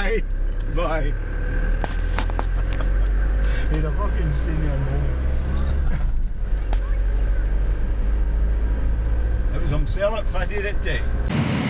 Bye. Bye. In a fucking senior moment. It was himself that fitted it,